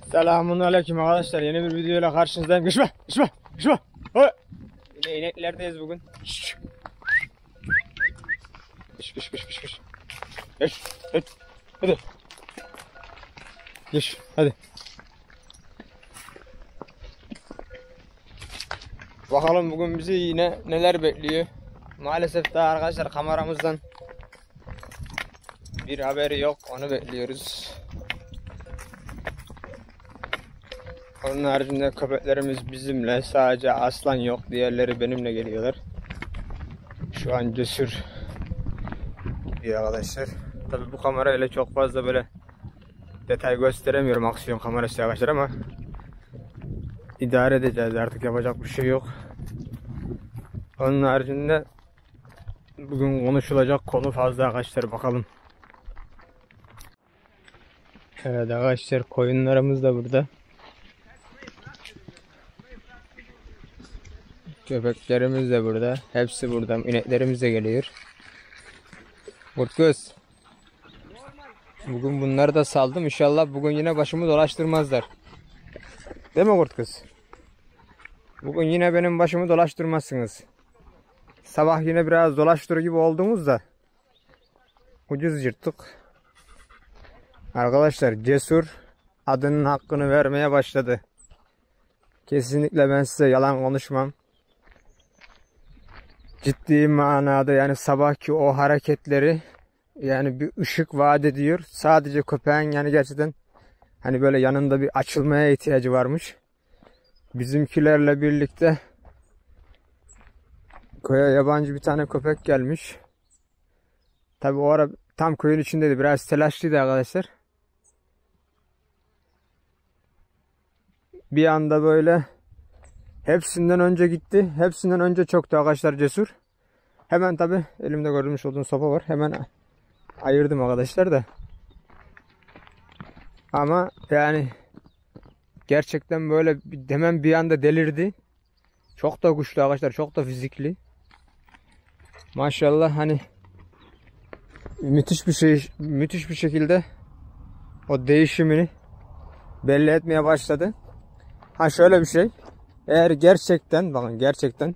Selamun aleyküm arkadaşlar. Yeni bir videoyla karşınızdayım. Geçme, geçme, geçme. Yine ineklerdeyiz bugün. Geç, geç, geç, geç, geç. Geç, geç. Hadi. Geç, hadi. Bakalım bugün bizi yine neler bekliyor. Maalesef daha arkadaşlar kameramızdan bir haberi yok. Onu bekliyoruz. Onun haricinde köpeklerimiz bizimle. Sadece aslan yok. Diğerleri benimle geliyorlar. Şu an Cesur gidiyor arkadaşlar. Tabii bu kamerayla çok fazla böyle detay gösteremiyorum, aksiyon kamerası arkadaşlar, ama idare edeceğiz, artık yapacak bir şey yok. Onun haricinde bugün konuşulacak konu fazla arkadaşlar, bakalım. Evet arkadaşlar, koyunlarımız da burada. Köpeklerimiz de burada. Hepsi burada. İneklerimiz de geliyor. Kurtgöz. Bugün bunları da saldım. İnşallah bugün yine başımı dolaştırmazlar. Değil mi Kurtgöz? Bugün yine benim başımı dolaştırmazsınız. Sabah yine biraz dolaştır gibi oldunuz da ucuz yırttık. Arkadaşlar Cesur adının hakkını vermeye başladı. Kesinlikle ben size yalan konuşmam. Ciddi manada yani sabahki o hareketleri yani bir ışık vaat ediyor. Sadece köpeğin yani gerçekten hani böyle yanında bir açılmaya ihtiyacı varmış. Bizimkilerle birlikte köye yabancı bir tane köpek gelmiş. Tabi o ara tam köyün içindeydi. Biraz telaşlıydı arkadaşlar. Bir anda böyle hepsinden önce gitti. Hepsinden önce çöktü arkadaşlar Cesur. Hemen tabi elimde görmüş olduğunuz sopa var. Hemen ayırdım arkadaşlar da. Ama yani gerçekten böyle hemen bir anda delirdi. Çok da güçlü arkadaşlar. Çok da fizikli. Maşallah hani müthiş bir şekilde o değişimini belli etmeye başladı. Ha şöyle bir şey. Eğer gerçekten bakın gerçekten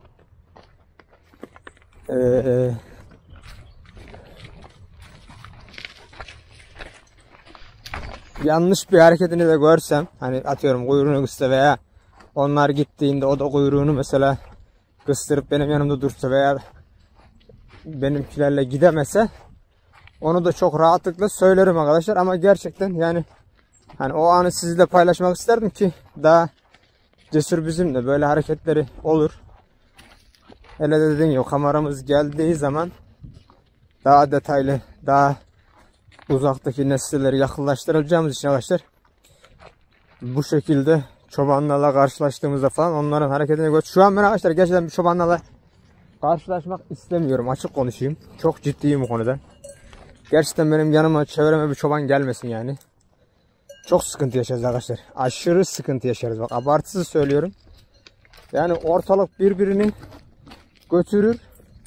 yanlış bir hareketini de görsem, hani atıyorum kuyruğunu kıstı veya onlar gittiğinde o da kuyruğunu mesela kıstırıp benim yanımda dursa veya benimkilerle gidemese, onu da çok rahatlıkla söylerim arkadaşlar. Ama gerçekten yani hani o anı sizinle paylaşmak isterdim ki daha Cesur bizimle böyle hareketleri olur. Hele de dediğim gibi kameramız geldiği zaman daha detaylı, daha uzaktaki nesilleri yakınlaştıracağımız için arkadaşlar bu şekilde çobanlarla karşılaştığımızda falan onların hareketini gör. Şu an ben arkadaşlar gerçekten bir çobanlarla karşılaşmak istemiyorum, açık konuşayım. Çok ciddiyim bu konuda. Gerçekten benim yanıma, çevreme bir çoban gelmesin yani. Çok sıkıntı yaşarız arkadaşlar. Aşırı sıkıntı yaşarız. Bak abartısız söylüyorum. Yani ortalık birbirini götürür.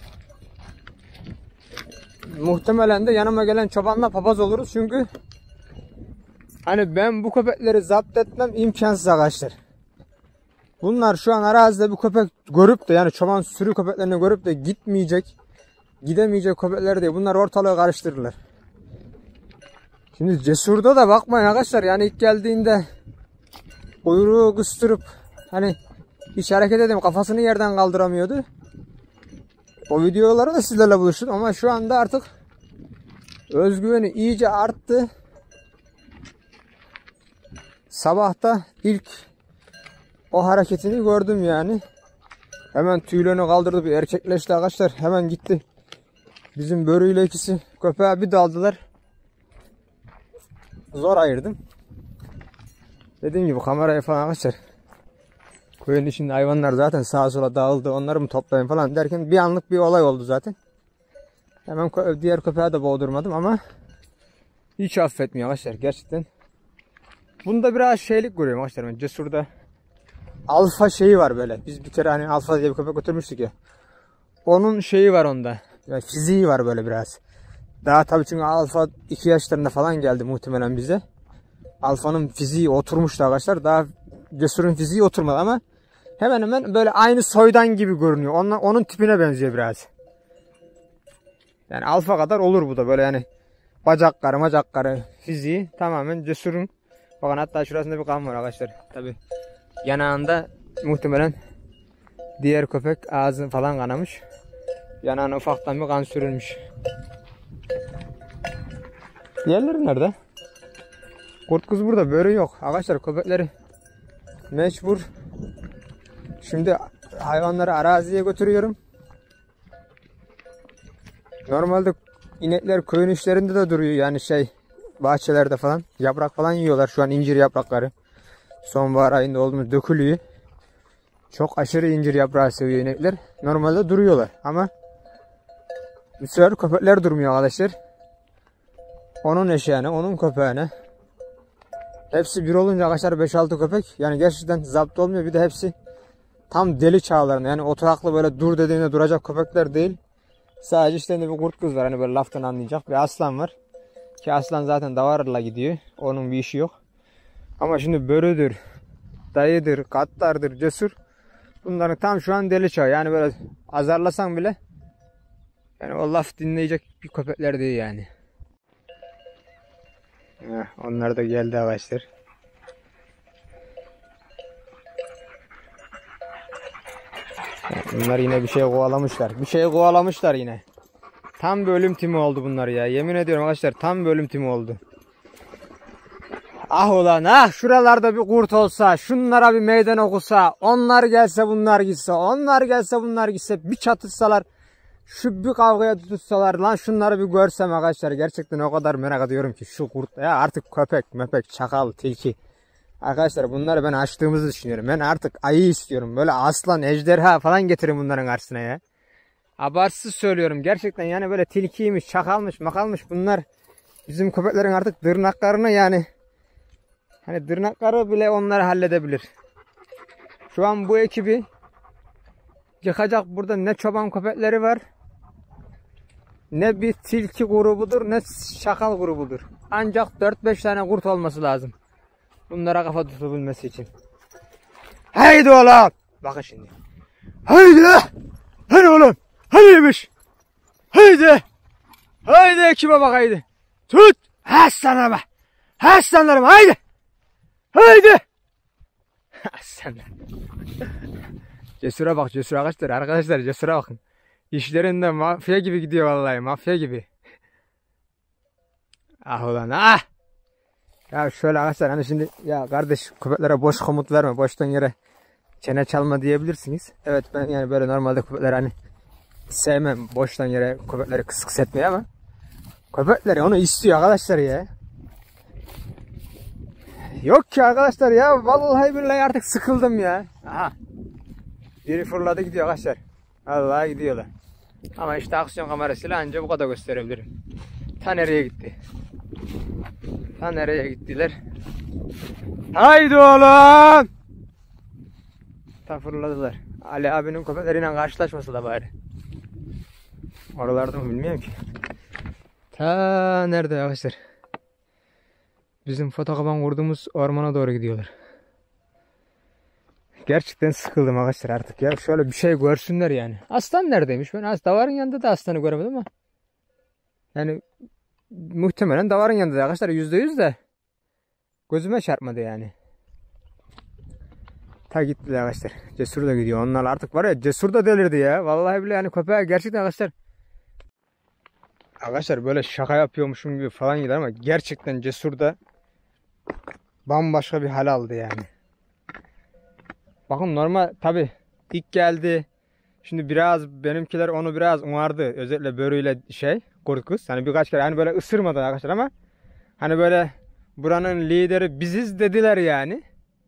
Muhtemelen de yanıma gelen çobanla papaz oluruz. Çünkü hani ben bu köpekleri zapt etmem imkansız arkadaşlar. Bunlar şu an arazide bu köpek görüp de, yani çoban sürü köpeklerini görüp de gidemeyecek köpekler değil. Bunlar ortalığı karıştırırlar. Şimdi Cesur'da da bakmayın arkadaşlar, yani ilk geldiğinde kuyruğu kıstırıp hani hiç hareket edeyim kafasını yerden kaldıramıyordu. O videoları da sizlerle buluştum ama şu anda artık özgüveni iyice arttı. Sabahta ilk o hareketini gördüm yani. Hemen tüylerini kaldırdı, bir erkekleşti arkadaşlar. Hemen gitti. Bizim börüyle ikisi köpeğe bir daldılar. Zor ayırdım. Dediğim gibi kamerayı falan arkadaşlar. Köyün içinde hayvanlar zaten sağa sola dağıldı. Onları mı toplayayım falan derken bir anlık bir olay oldu zaten. Hemen diğer köpeğe de boğdurmadım ama hiç affetmiyor arkadaşlar gerçekten. Bunda biraz şeylik görüyorum arkadaşlar. Ben Cesur'da alfa şeyi var böyle. Biz bir kere hani alfa diye bir köpek götürmüştük ya. Onun şeyi var onda. Yani fiziği var böyle biraz. Daha tabii çünkü alfa 2 yaşlarında falan geldi muhtemelen bize. Alfa'nın fiziği oturmuştu arkadaşlar. Daha Cesur'un fiziği oturmadı ama hemen hemen böyle aynı soydan gibi görünüyor. Onun tipine benziyor biraz. Yani Alfa kadar olur bu da böyle yani bacakları fiziği tamamen Cesur'un. Bakın hatta şurasında bir kan var arkadaşlar. Tabi yanağında muhtemelen diğer köpek ağzını falan kanamış. Yanağına ufaktan bir kan sürülmüş. Diğerleri nerede? Kurt kız burada, börü yok. Arkadaşlar köpekleri mecbur. Şimdi hayvanları araziye götürüyorum. Normalde inekler köyün içlerinde de duruyor. Yani bahçelerde falan. Yaprak falan yiyorlar. Şu an incir yaprakları. Sonbahar ayında olduğumuz dökülüyor. Çok aşırı incir yaprağı seviyor inekler. Normalde duruyorlar ama bu sefer köpekler durmuyor arkadaşlar. Onun eşeğine, onun köpeğine. Hepsi bir olunca arkadaşlar 5-6 köpek. Yani gerçekten zapt olmuyor. Bir de hepsi tam deli çağlarında. Yani oturaklı böyle dur dediğinde duracak köpekler değil. Sadece işte bir kurt kız var. Hani böyle laftan anlayacak. Bir aslan var. Ki aslan zaten davarla gidiyor. Onun bir işi yok. Ama şimdi börüdür, dayıdır, katlardır, cesur. Bunların tam şu an deli çağı. Yani böyle azarlasan bile yani o laf dinleyecek bir köpekler değil yani. Onlar da geldi arkadaşlar. Bunlar yine bir şey kovalamışlar. Bir şey kovalamışlar yine. Tam bir ölüm timi oldu bunlar ya. Yemin ediyorum arkadaşlar tam bir ölüm timi oldu. Ah ulan ah, şuralarda bir kurt olsa, şunlara bir meydan okusa, onlar gelse bunlar gitse, onlar gelse bunlar gitse, bir çatışsalar, şu bir kavgaya tutuşsalar, lan şunları bir görsem arkadaşlar, gerçekten o kadar merak ediyorum ki şu kurt ya, artık köpek, mepek, çakal, tilki. Arkadaşlar bunları ben açtığımızı düşünüyorum. Ben artık ayı istiyorum. Böyle aslan, ejderha falan getirin bunların karşısına ya. Abartsız söylüyorum gerçekten, yani böyle tilkiymiş, çakalmış, makalmış, bunlar bizim köpeklerin artık tırnaklarını yani. Hani tırnakları bile onları halledebilir. Şu an bu ekibi yıkacak burada ne çoban köpekleri var, ne bir tilki grubudur, ne şakal grubudur. Ancak 4-5 tane kurt olması lazım bunlara kafa tutabilmesi için. Haydi oğlum! Bakın şimdi. Haydi! Hadi oğlum! Hadiymiş! Haydi! Haydi ekibe bak haydi! Tut! Aslanlarım! Aslanlarım haydi! Haydi! Aslanlar! Cesur'a bak, Cesur arkadaşlar Cesur'a bakın. İşlerinde mafya gibi gidiyor vallahi, mafya gibi. Ah ulan ah! Ya şöyle arkadaşlar, hani şimdi ya kardeş köpeklere boş komut verme, boştan yere çene çalma diyebilirsiniz. Evet, ben yani böyle normalde köpekleri hani sevmem, boştan yere köpekleri kıs kıs etmeyi, ama köpekleri onu istiyor arkadaşlar ya. Yok ki arkadaşlar ya, vallahi billahi artık sıkıldım ya. Aha. Biri fırladı gidiyor arkadaşlar. Vallahi gidiyorlar. Ama işte aksiyon kamerasıyla anca bu kadar gösterebilirim. Ta nereye gitti? Ta nereye gittiler? Haydi oğlum! Ta fırladılar. Ali abinin köpekleriyle karşılaşması da bari. Oralarda mı bilmiyorum ki. Ta nerede arkadaşlar? Bizim fotokopan kurduğumuz ormana doğru gidiyorlar. Gerçekten sıkıldım arkadaşlar artık ya. Şöyle bir şey görsünler yani. Aslan neredeymiş? Ben davarın yanında da aslanı göremedim ama. Yani muhtemelen davarın yanında arkadaşlar, %100 de. Gözüme çarpmadı yani. Ta gittiler arkadaşlar. Cesur da gidiyor. Onlar artık var ya, Cesur da delirdi ya. Vallahi bile yani köpeğe gerçekten arkadaşlar. Arkadaşlar böyle şaka yapıyormuşum gibi falan gider ama gerçekten Cesur da bambaşka bir hal aldı yani. Bakın normal tabi ilk geldi. Şimdi biraz benimkiler onu biraz umardı. Özellikle börüyle kurt kız. Hani birkaç kere hani böyle ısırmadı arkadaşlar ama hani böyle buranın lideri biziz dediler yani.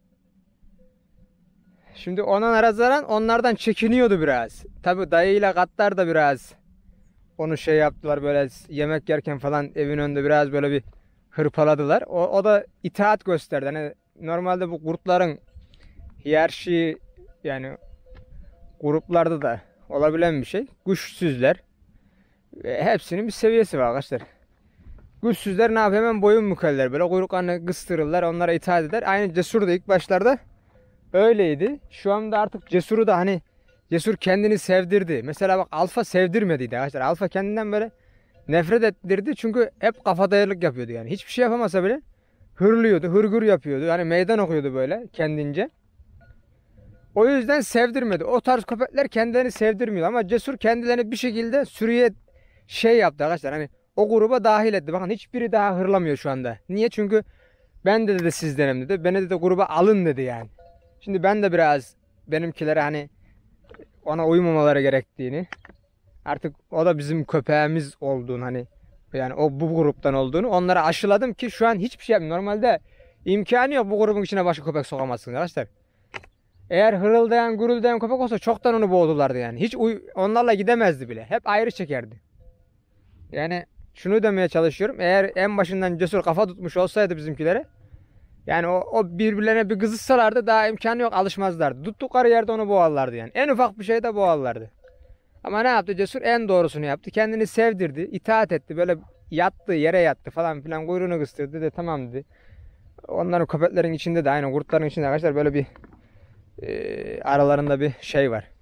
Şimdi ona nazaran onlardan çekiniyordu biraz. Tabi dayıyla katlar da biraz onu yaptılar, böyle yemek yerken falan evin önünde biraz böyle bir hırpaladılar. O da itaat gösterdi. Hani normalde bu kurtların hiyerarşi yani gruplarda da olabilen bir şey. Güçsüzler. Hepsinin bir seviyesi var arkadaşlar. Güçsüzler ne yapıyor? Hemen boyun bükerler. Böyle kuyruklarını kıstırırlar. Onlara itaat eder. Aynı Cesur da ilk başlarda öyleydi. Şu anda artık Cesur'u da hani Cesur kendini sevdirdi. Mesela bak Alfa sevdirmediydi arkadaşlar. Alfa kendinden böyle nefret ettirdi. Çünkü hep kafadayılık yapıyordu yani. Hiçbir şey yapamasa bile hırlıyordu. Hırgür yapıyordu. Yani meydan okuyordu böyle kendince. O yüzden sevdirmedi. O tarz köpekler kendilerini sevdirmiyor. Ama Cesur kendilerini bir şekilde sürüye şey yaptı arkadaşlar. Hani o gruba dahil etti. Bakın hiçbiri daha hırlamıyor şu anda. Niye? Çünkü ben de dedi sizdenim dedi. Beni de gruba alın dedi yani. Şimdi ben de biraz benimkilere hani ona uymamaları gerektiğini, artık o da bizim köpeğimiz olduğunu, hani yani o bu gruptan olduğunu onlara aşıladım ki şu an hiçbir şey yapmıyor. Normalde imkanı yok, bu grubun içine başka köpek sokamazsınız arkadaşlar. Eğer hırıldayan, guruldayan köpek olsa çoktan onu boğdulardı yani. Hiç onlarla gidemezdi bile. Hep ayrı çekerdi. Yani şunu demeye çalışıyorum. Eğer en başından Cesur kafa tutmuş olsaydı bizimkilere, yani o birbirlerine bir kızışsalardı daha imkanı yok, alışmazlardı. Tuttukları yerde onu boğarlardı yani. En ufak bir şeyde boğarlardı. Ama ne yaptı Cesur? En doğrusunu yaptı. Kendini sevdirdi, itaat etti. Böyle yattı, yere yattı falan filan, kuyruğunu kıstırdı dedi, tamam dedi. Onların köpeklerin içinde de aynı kurtların içinde arkadaşlar böyle bir aralarında bir şey var.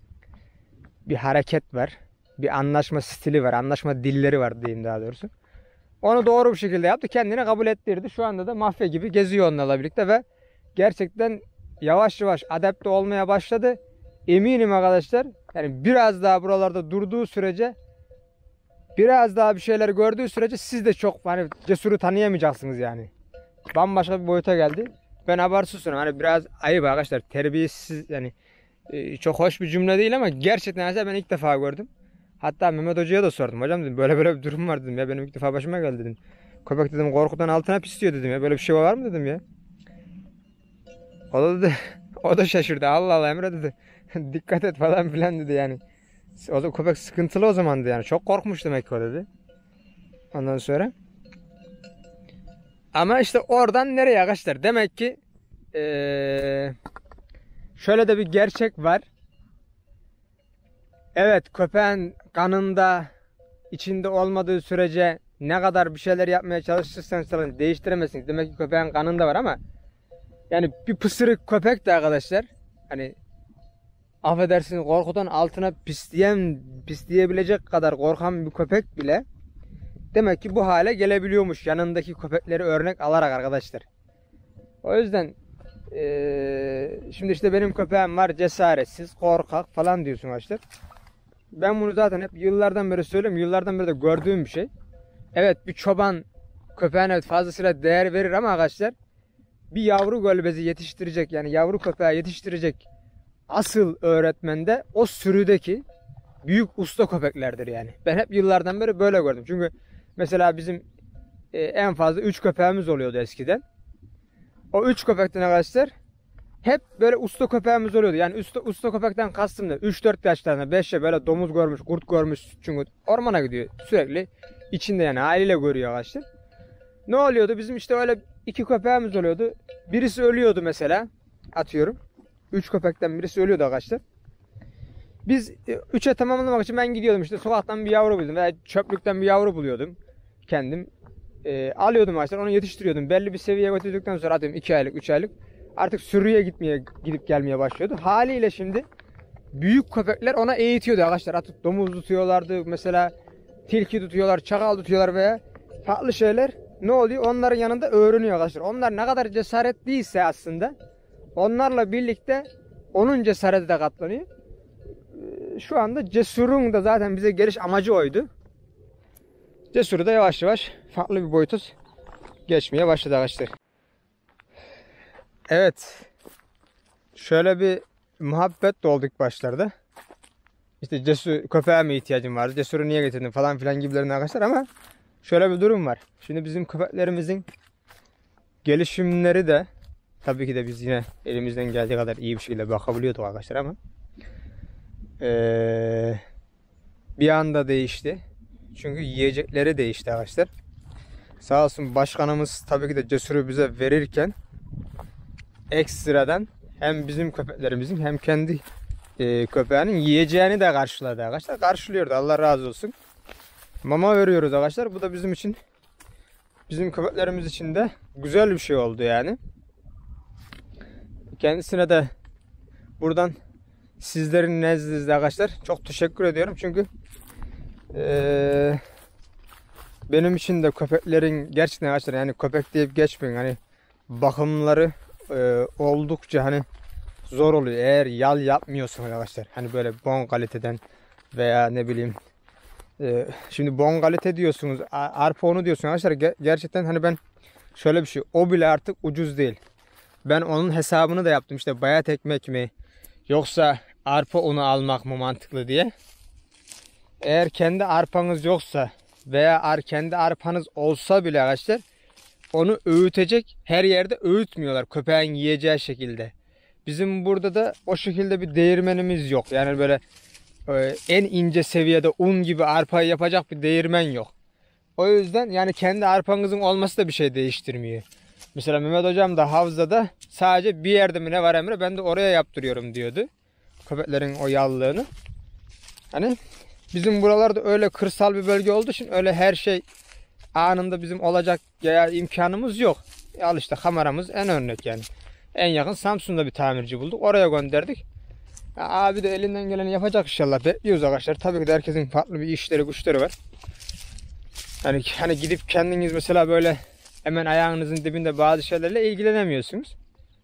Bir hareket var. Bir anlaşma stili var. Anlaşma dilleri var diyeyim daha doğrusu. Onu doğru bir şekilde yaptı. Kendini kabul ettirdi. Şu anda da mafya gibi geziyor onlarla birlikte ve gerçekten yavaş yavaş adapte olmaya başladı. Eminim arkadaşlar. Yani biraz daha buralarda durduğu sürece, biraz daha bir şeyler gördüğü sürece siz de çok hani Cesur'u tanıyamayacaksınız yani. Bambaşka bir boyuta geldi. Ben abartısızım. Hani biraz ayıp arkadaşlar. Terbiyesiz yani, çok hoş bir cümle değil ama gerçekten ben ilk defa gördüm. Hatta Mehmet Hoca'ya da sordum. Hocam dedim, böyle böyle bir durum var dedim ya. Benim ilk defa başıma geldi dedim. Köpek dedim korkudan altına pisliyor dedim ya. Böyle bir şey var mı dedim ya. O da dedi, o da şaşırdı. Allah Allah Emre dedi. Dikkat et falan filan dedi yani. O da köpek sıkıntılı o zamandı yani. Çok korkmuş demek ki o dedi. Ondan sonra. Ama işte oradan nereye arkadaşlar? Demek ki şöyle de bir gerçek var. Evet, köpeğin kanında, içinde olmadığı sürece ne kadar bir şeyler yapmaya çalışırsanız değiştiremezsiniz. Demek ki köpeğin kanında var ama yani bir pısırık köpek de arkadaşlar, hani affedersiniz korkudan altına pisleyebilecek kadar korkan bir köpek bile demek ki bu hale gelebiliyormuş, yanındaki köpekleri örnek alarak arkadaşlar. O yüzden şimdi işte benim köpeğim var, cesaretsiz, korkak falan diyorsun arkadaşlar. Ben bunu zaten hep yıllardan beri söylüyorum. Yıllardan beri de gördüğüm bir şey. Evet, bir çoban köpeğine fazlasıyla değer verir ama arkadaşlar bir yavru gölbezi yetiştirecek, yani yavru köpeği yetiştirecek asıl öğretmen de o sürüdeki büyük usta köpeklerdir yani. Ben hep yıllardan beri böyle gördüm. Çünkü mesela bizim en fazla 3 köpeğimiz oluyordu eskiden. O 3 köpekten arkadaşlar hep böyle usta köpeğimiz oluyordu. Yani usta köpekten kastım da 3-4 yaşlarında 5'e böyle domuz görmüş, kurt görmüş. Çünkü ormana gidiyor sürekli. İçinde yani haliyle görüyor arkadaşlar. Ne oluyordu? Bizim işte öyle 2 köpeğimiz oluyordu. Birisi ölüyordu mesela. Atıyorum. 3 köpekten birisi ölüyordu arkadaşlar. Biz 3'e tamamlamak için ben gidiyordum işte sokaktan bir yavru buldum veya çöplükten bir yavru buluyordum. Kendim alıyordum arkadaşlar, onu yetiştiriyordum. Belli bir seviyeye götürdükten sonra atıyorum 2 aylık, 3 aylık artık sürüye gidip gelmeye başlıyordu. Haliyle şimdi büyük köpekler ona eğitiyordu arkadaşlar. Artık domuz tutuyorlardı mesela, tilki tutuyorlar, çakal tutuyorlar veya farklı şeyler. Ne oluyor? Onların yanında öğreniyor arkadaşlar. Onlar ne kadar cesaretliyse aslında onlarla birlikte onun cesareti de katlanıyor. Şu anda Cesur'un da zaten bize geliş amacı oydu. Cesur'u da yavaş yavaş farklı bir boyuta geçmeye başladı arkadaşlar. Evet. Şöyle bir muhabbet de olduk başlarda. İşte Cesur köpeğe mi ihtiyacım vardı? Cesur'u niye getirdin falan filan gibilerin arkadaşlar ama şöyle bir durum var. Şimdi bizim köpeklerimizin gelişimleri de tabii ki de biz yine elimizden geldiği kadar iyi bir şekilde bakabiliyorduk arkadaşlar ama bir anda değişti. Çünkü yiyecekleri değişti arkadaşlar. Sağ olsun başkanımız tabii ki de Cesur'u bize verirken ekstradan hem bizim köpeklerimizin hem kendi köpeğinin yiyeceğini de karşıladı arkadaşlar. Karşılıyordu, Allah razı olsun. Mama veriyoruz arkadaşlar. Bu da bizim için bizim köpeklerimiz için de güzel bir şey oldu yani. Kendisine de buradan sizlerin nezdinizde arkadaşlar çok teşekkür ediyorum. Çünkü benim için de köpeklerin gerçekten arkadaşlar, yani köpek deyip geçmeyin, hani bakımları oldukça hani zor oluyor. Eğer yal yapmıyorsunuz arkadaşlar, hani böyle bon kaliteden veya ne bileyim, şimdi bon kalite diyorsunuz, arpa unu diyorsunuz arkadaşlar. Gerçekten hani ben şöyle bir şey, o bile artık ucuz değil. Ben onun hesabını da yaptım, işte bayat ekmek mi yoksa arpa unu almak mı mantıklı diye. Eğer kendi arpanız yoksa veya kendi arpanız olsa bile arkadaşlar, onu öğütecek her yerde öğütmüyorlar köpeğin yiyeceği şekilde. Bizim burada da o şekilde bir değirmenimiz yok. Yani böyle en ince seviyede un gibi arpayı yapacak bir değirmen yok. O yüzden yani kendi arpanızın olması da bir şey değiştirmiyor. Mesela Mehmet hocam da havzada sadece bir yerde mi ne var Emre, ben de oraya yaptırıyorum diyordu. Köpeklerin o yallığını. Hani bizim buralarda öyle kırsal bir bölge olduğu için öyle her şey anında bizim olacak ya imkanımız yok. Al işte kameramız en örnek yani. En yakın Samsun'da bir tamirci bulduk. Oraya gönderdik. Ya abi de elinden geleni yapacak inşallah. Bekliyoruz arkadaşlar. Tabii ki de herkesin farklı bir işleri, güçleri var. Hani gidip kendiniz mesela böyle hemen ayağınızın dibinde bazı şeylerle ilgilenemiyorsunuz.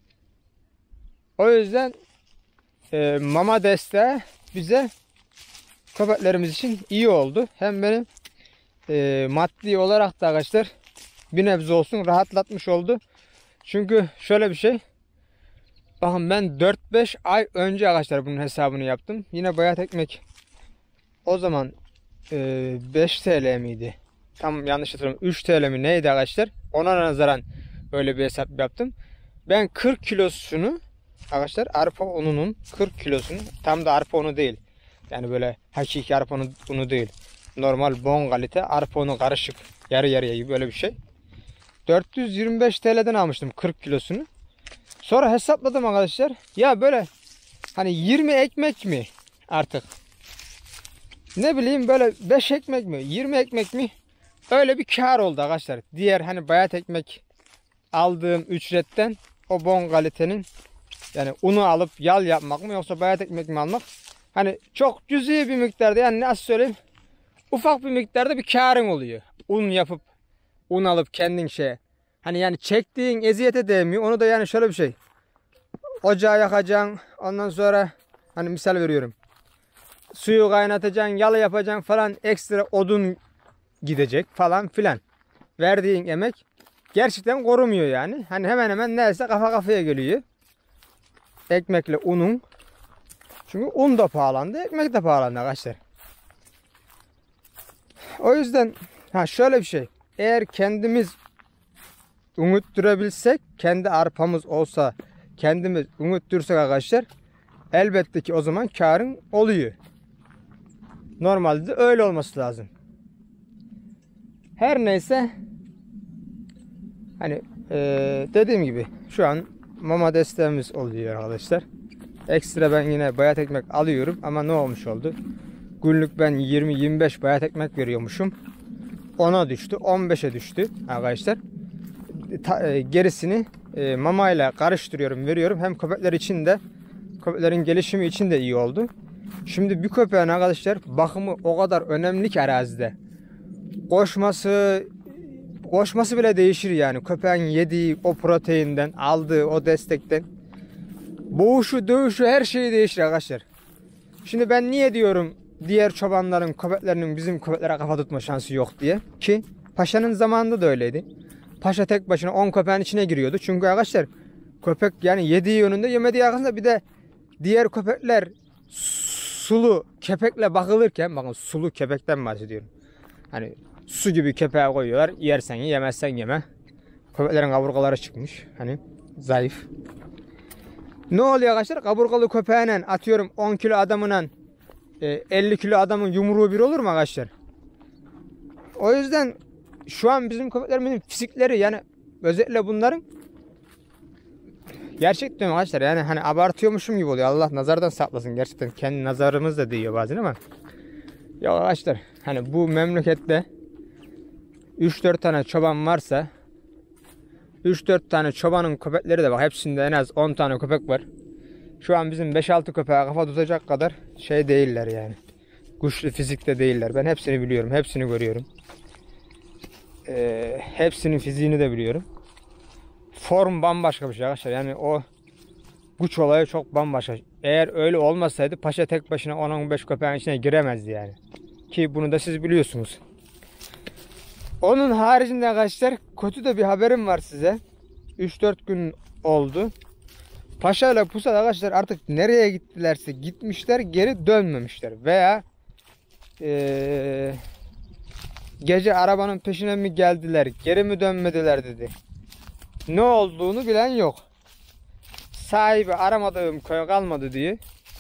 O yüzden mama desteği bize köpeklerimiz için iyi oldu. Hem benim maddi olarak da arkadaşlar bir nebze olsun rahatlatmış oldu. Çünkü şöyle bir şey. Bakın ben 4-5 ay önce arkadaşlar bunun hesabını yaptım. Yine bayat ekmek o zaman 5 TL miydi? Tam yanlış hatırlamıyorum. 3 TL mi neydi arkadaşlar? Ona nazaran böyle bir hesap yaptım. Ben 40 kilosunu arkadaşlar, arpa ununun 40 kilosunu, tam da arpa unu değil. Yani böyle hakiki arpa unu değil. Normal bon kalite arpa unu karışık. Yarı yarıya gibi böyle bir şey. 425 TL'den almıştım 40 kilosunu. Sonra hesapladım arkadaşlar. Ya böyle hani 20 ekmek mi artık? Ne bileyim böyle 5 ekmek mi? 20 ekmek mi? Öyle bir kar oldu arkadaşlar. Diğer hani bayat ekmek aldığım ücretten o bon kalitenin yani unu alıp yal yapmak mı yoksa bayat ekmek mi almak? Hani çok cüzi bir miktarda, yani nasıl söyleyeyim? Ufak bir miktarda bir karın oluyor. Un yapıp un alıp kendin hani yani çektiğin eziyete değmiyor. Onu da yani şöyle bir şey. Ocağı yakacaksın. Ondan sonra hani misal veriyorum. Suyu kaynatacaksın, yalı yapacaksın falan, ekstra odun gidecek falan filan. Verdiğin emek gerçekten korumuyor yani. Hani hemen hemen neredeyse kafa kafaya geliyor. Ekmekle unun. Çünkü un da pahalandı, ekmek de pahalandı arkadaşlar. O yüzden şöyle bir şey. Eğer kendimiz unuttırabilsek, kendi arpamız olsa, kendimiz unuttursak arkadaşlar, elbette ki o zaman karın oluyor. Normalde de öyle olması lazım. Her neyse, hani dediğim gibi şu an mama desteğimiz oluyor arkadaşlar. Ekstra ben yine bayat ekmek alıyorum ama ne olmuş oldu? Günlük ben 20-25 bayat ekmek veriyormuşum. 10'a düştü, 15'e düştü arkadaşlar. Gerisini mamayla karıştırıyorum, veriyorum. Hem köpekler için de, köpeklerin gelişimi için de iyi oldu. Şimdi bir köpeğin arkadaşlar bakımı o kadar önemli ki arazide. Koşması bile değişir yani. Köpeğin yediği o proteinden, aldığı o destekten. Boğuşu, dövüşü, her şeyi değişir arkadaşlar. Şimdi ben niye diyorum diğer çobanların köpeklerinin bizim köpeklere kafa tutma şansı yok diye. Ki Paşa'nın zamanında da öyleydi. Paşa tek başına 10 köpeğin içine giriyordu. Çünkü arkadaşlar köpek yani yediği yönünde, yemediği arkasında, bir de diğer köpekler sulu kepekle bakılırken, bakın sulu kepekten bahsediyorum. Hani su gibi kepeğe koyuyorlar. Yersen ye, yemezsen yeme. Köpeklerin kaburgaları çıkmış. Hani zayıf. Ne oluyor arkadaşlar? Kaburgalı köpeğine atıyorum 10 kilo adamına 50 kilo adamın yumruğu bir olur mu arkadaşlar? O yüzden şu an bizim köpeklerimizin fizikleri, yani özellikle bunların, gerçekten arkadaşlar yani hani abartıyormuşum gibi oluyor. Allah nazardan saklasın. Gerçekten kendi nazarımız da değiyor bazen ama ya arkadaşlar hani bu memlekette 3-4 tane çoban varsa 3-4 tane çobanın köpekleri de bak, hepsinde en az 10 tane köpek var. Şu an bizim 5-6 köpeğe kafa tutacak kadar şey değiller yani. Güçlü fizikte değiller. Ben hepsini biliyorum. Hepsini görüyorum. Hepsinin fiziğini de biliyorum. Form bambaşka bir şey arkadaşlar. Yani o güç olayı çok bambaşka. Eğer öyle olmasaydı paşa tek başına 10-15 köpeğin içine giremezdi yani. Ki bunu da siz biliyorsunuz. Onun haricinde arkadaşlar kötü de bir haberim var size. 3-4 gün oldu. Paşa ile Pusat arkadaşlar artık nereye gittilerse gitmişler, geri dönmemişler. Veya gece arabanın peşine mi geldiler, geri mi dönmediler dedi. Ne olduğunu bilen yok. Sahibi aramadığım köy kalmadı diye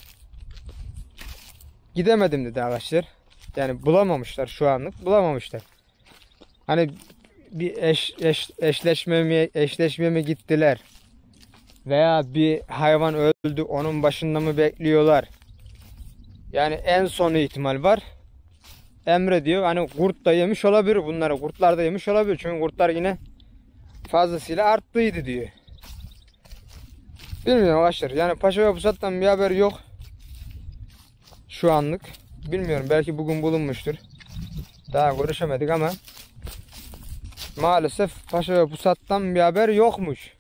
gidemedim dedi arkadaşlar. Yani bulamamışlar, şu anlık bulamamışlar. Hani bir eşleşmeye mi gittiler? Veya bir hayvan öldü, onun başında mı bekliyorlar? Yani en son ihtimal var. Emre diyor hani kurt da yemiş olabilir bunları. Kurtlar da yemiş olabilir. Çünkü kurtlar yine fazlasıyla arttıydı diyor. Bilmiyorum arkadaşlar. Yani Paşa ve Pusat'tan bir haber yok. Şu anlık. Bilmiyorum, belki bugün bulunmuştur. Daha görüşemedik ama maalesef Paşa ve Pusat'tan bir haber yokmuş.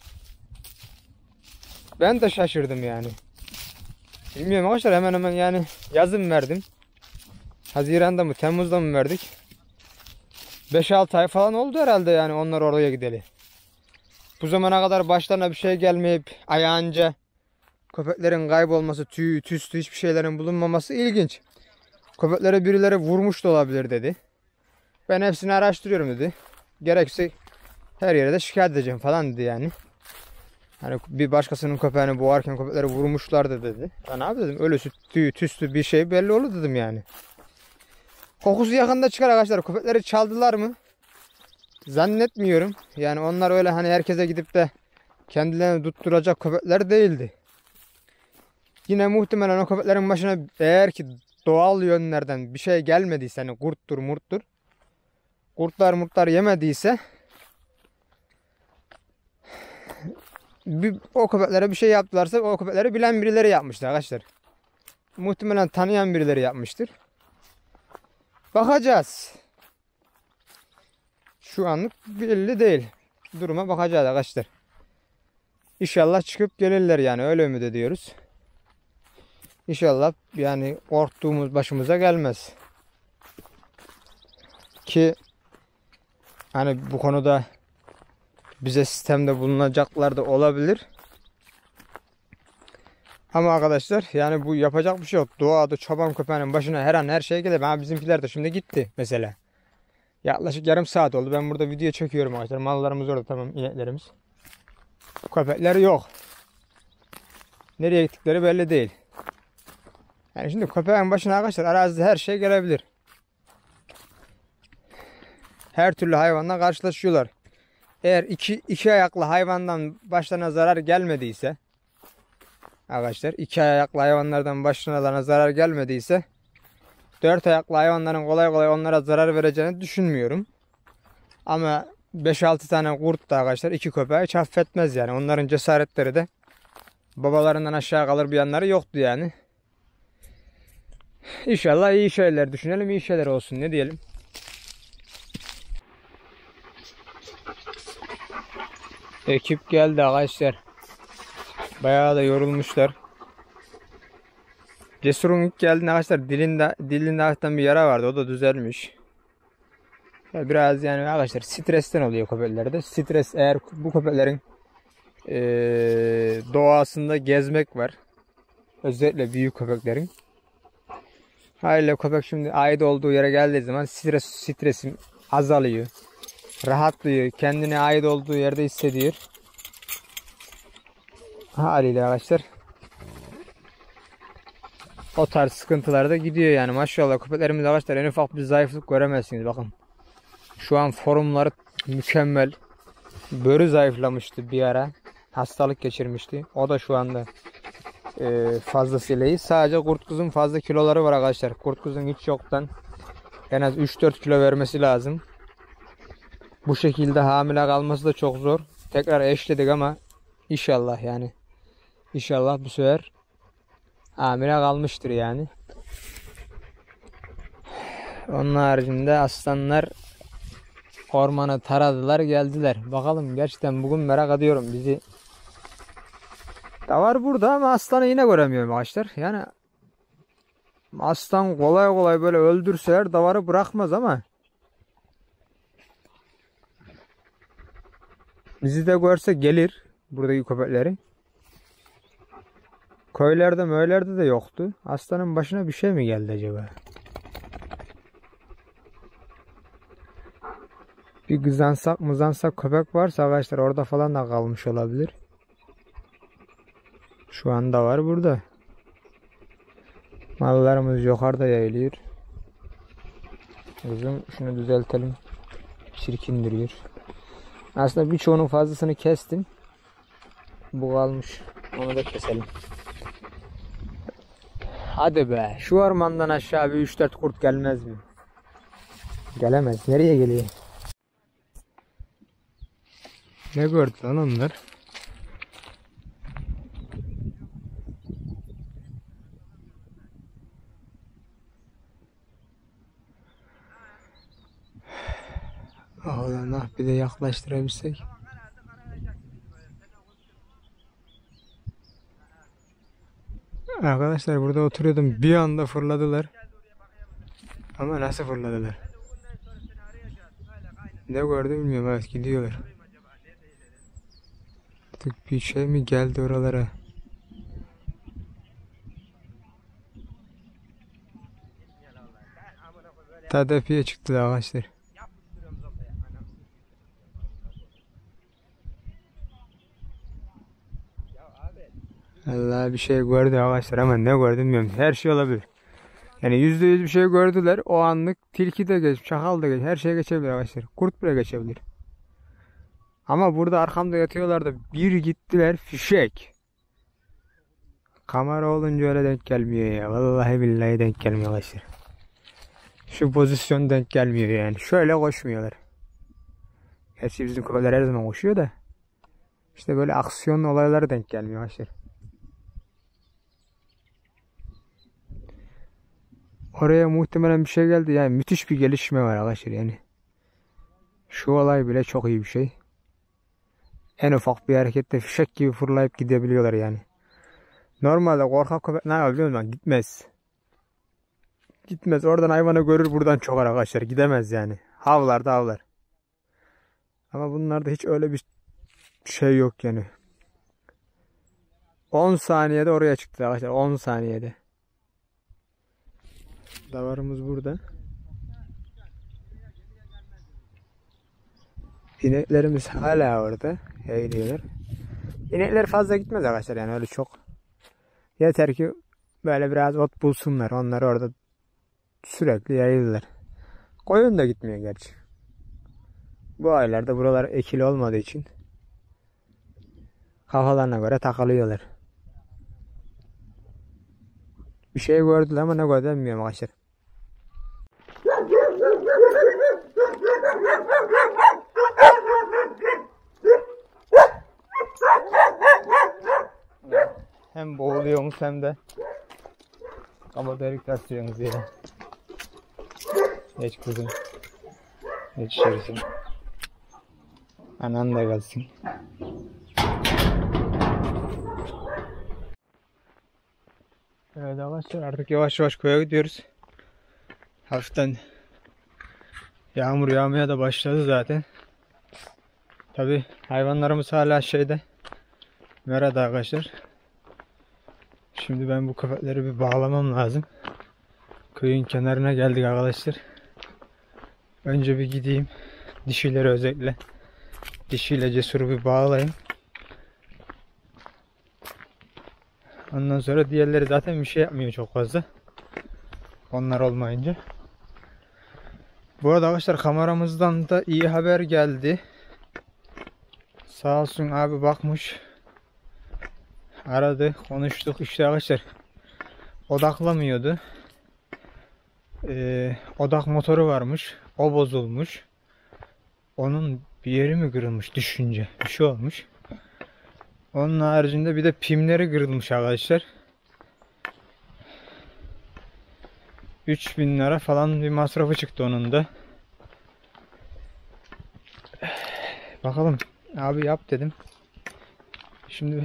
Ben de şaşırdım yani. Bilmiyorum arkadaşlar, hemen hemen yani yazın verdim. Haziran'da mı Temmuz'da mı verdik? 5-6 ay falan oldu herhalde yani onlar oraya gideli. Bu zamana kadar başlarına bir şey gelmeyip ayağınca köpeklerin kaybolması, tüy, tüstü hiçbir şeylerin bulunmaması ilginç. Köpeklere birileri vurmuş da olabilir dedi. Ben hepsini araştırıyorum dedi. Gerekse her yere de şikayet edeceğim falan dedi yani. Hani bir başkasının köpeğini boğarken köpekleri vurmuşlardı dedi. Ya ne yapayım dedim, ölüsü, tüy, tüstü bir şey belli olur dedim yani. Kokusu yakında çıkar arkadaşlar. Köpekleri çaldılar mı? Zannetmiyorum. Yani onlar öyle hani herkese gidip de kendilerini tutturacak köpekler değildi. Yine muhtemelen o köpeklerin başına eğer ki doğal yönlerden bir şey gelmediyse, hani kurttur murttur, kurtlar yemediyse o köpeklere bir şey yaptılarsa o köpekleri bilen birileri yapmıştır arkadaşlar. Muhtemelen tanıyan birileri yapmıştır. Bakacağız. Şu anlık belli değil. Duruma bakacağız arkadaşlar. İnşallah çıkıp gelirler yani, öyle ümit ediyoruz. İnşallah yani korktuğumuz başımıza gelmez. Ki hani bu konuda bize sistemde bulunacaklar da olabilir. Ama arkadaşlar yani bu yapacak bir şey yok. Doğada çoban köpeğinin başına her an her şey gelir. Ama bizimkiler de şimdi gitti mesela. Yaklaşık yarım saat oldu. Ben burada video çekiyorum arkadaşlar. Mallarımız orada, tamam, ineklerimiz. Köpekler yok. Nereye gittikleri belli değil. Yani şimdi köpeğin başına arkadaşlar arazide her şey gelebilir. Her türlü hayvanla karşılaşıyorlar. Eğer iki ayaklı hayvandan başlarına zarar gelmediyse arkadaşlar, iki ayaklı hayvanlardan başlarına zarar gelmediyse 4 ayaklı hayvanların kolay kolay onlara zarar vereceğini düşünmüyorum. Ama 5-6 tane kurt da arkadaşlar 2 köpeği hiç affetmez yani. Onların cesaretleri de babalarından aşağı kalır bir yanları yoktu yani. İnşallah iyi şeyler düşünelim, iyi şeyler olsun, ne diyelim. Ekip geldi arkadaşlar. Bayağı da yorulmuşlar. Cesur'un ilk geldiğinde arkadaşlar dilinde hafiften bir yara vardı. O da düzelmiş. Biraz yani arkadaşlar stresten oluyor köpeklerde. Stres, eğer bu köpeklerin doğasında gezmek var. Özellikle büyük köpeklerin. Haliyle köpek şimdi ait olduğu yere geldiği zaman stresim azalıyor. Rahatlıyor. Kendine ait olduğu yerde hissediyor. Haliyle arkadaşlar o tarz sıkıntılar da gidiyor yani. Maşallah köpeklerimiz arkadaşlar en ufak bir zayıflık göremezsiniz. Bakın. Şu an formları mükemmel. Börü zayıflamıştı bir ara. Hastalık geçirmişti. O da şu anda fazlasıyla iyi. Sadece kurt kızın fazla kiloları var arkadaşlar. Kurt kızın hiç yoktan en az 3-4 kilo vermesi lazım. Bu şekilde hamile kalması da çok zor. Tekrar eşledik ama inşallah yani. İnşallah bu sefer hamile kalmıştır yani. Onun haricinde aslanlar ormanı taradılar geldiler. Bakalım gerçekten bugün merak ediyorum bizi. Da var burada ama aslanı yine göremiyorum arkadaşlar. Yani aslan kolay kolay böyle öldürseler davarı bırakmaz ama bizi de görse gelir buradaki köpekleri. Köylerde möylerde de yoktu. Aslanın başına bir şey mi geldi acaba? Bir kızansak köpek varsa arkadaşlar orada falan da kalmış olabilir. Şu anda var burada. Mallarımız yukarıda yayılıyor. Kızım şunu düzeltelim. Çirkin duruyor. Aslında birçoğunun fazlasını kestim. Bu kalmış. Onu da keselim. Hadi be. Şu ormandan aşağı bir 3-4 kurt gelmez mi? Gelemez. Nereye geliyor? Ne gördü lan onlar? Allah bir de yaklaştırabilsek. Arkadaşlar burada oturuyordum. Bir anda fırladılar. Ama nasıl fırladılar? Ne gördü bilmiyorum. Evet gidiyorlar. Artık bir şey mi geldi oralara? Tedafiye çıktı arkadaşlar. Allah bir şey gördü arkadaşlar ama ne gördü bilmiyorum. Her şey olabilir. Yani %100 bir şey gördüler. O anlık tilki de geç, çakal da geç. Her şey geçebilir arkadaşlar. Kurt bile geçebilir. Ama burada arkamda yatıyorlar da bir gittiler fişek. Kamera olunca öyle denk gelmiyor ya. Vallahi billahi denk gelmiyor arkadaşlar. Şu pozisyon denk gelmiyor yani. Şöyle koşmuyorlar. Gerçi bizim köpekler her zaman koşuyor da. İşte böyle aksiyon olayları denk gelmiyor arkadaşlar. Oraya muhtemelen bir şey geldi. Yani müthiş bir gelişme var arkadaşlar yani. Şu olay bile çok iyi bir şey. En ufak bir harekette fişek gibi fırlayıp gidebiliyorlar yani. Normalde korkak köpek ne yapıyor biliyor musun? Gitmez. Gitmez. Oradan hayvanı görür buradan çokar arkadaşlar. Gidemez yani. Havlar da havlar. Ama bunlarda hiç öyle bir şey yok yani. 10 saniyede oraya çıktı arkadaşlar. 10 saniyede. Davarımız burada. İneklerimiz hala orada. Eğiliyorlar. İnekler fazla gitmez arkadaşlar yani öyle çok. Yeter ki böyle biraz ot bulsunlar. Onlar orada sürekli yayılırlar. Koyun da gitmiyor gerçi. Bu aylarda buralar ekili olmadığı için kafalarına göre takılıyorlar. Bir şey gördüler ama ne gördüler bilmiyorum arkadaşlar. Hem boğuluyorsunuz hem de ama delik taşıyorsunuz ya. Geç kızım. Geç içerisin. Anan da kalsın. Evet arkadaşlar artık yavaş yavaş köye gidiyoruz. Hafiften yağmur yağmaya da başladı zaten. Tabi hayvanlarımız hala şeyde. Merada arkadaşlar. Şimdi ben bu köpekleri bir bağlamam lazım. Köyün kenarına geldik arkadaşlar. Önce bir gideyim. Dişileri özellikle. Dişiyle Cesur'u bir bağlayayım. Ondan sonra diğerleri zaten bir şey yapmıyor çok fazla. Onlar olmayınca. Bu arada arkadaşlar kameramızdan da iyi haber geldi. Sağ olsun abi bakmış. Aradı, konuştuk işte arkadaşlar. Odaklamıyordu. Odak motoru varmış. O bozulmuş. Onun bir yeri mi kırılmış düşünce. Bir şey olmuş. Onun haricinde bir de pimleri kırılmış arkadaşlar. 3000 lira falan bir masrafı çıktı onun da. Bakalım. Abi yap dedim. Şimdi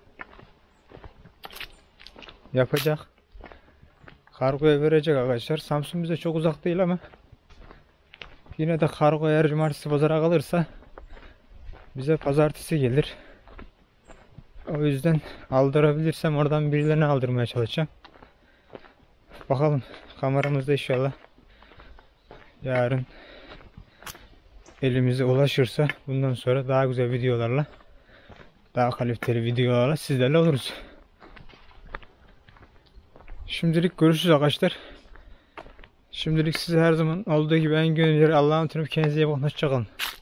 yapacak. Kargoya verecek arkadaşlar. Samsun bize çok uzak değil ama yine de kargo eğer cumartesi pazara kalırsa bize pazartesi gelir. O yüzden aldırabilirsem oradan birilerine aldırmaya çalışacağım. Bakalım, kameramızda inşallah yarın elimize ulaşırsa bundan sonra daha güzel videolarla, daha kaliteli videolarla sizlerle oluruz. Şimdilik görüşürüz arkadaşlar. Şimdilik size her zaman olduğu gibi en gönüllü Allah'a emanet olun. Kendinize iyi bakın. Hoşça kalın.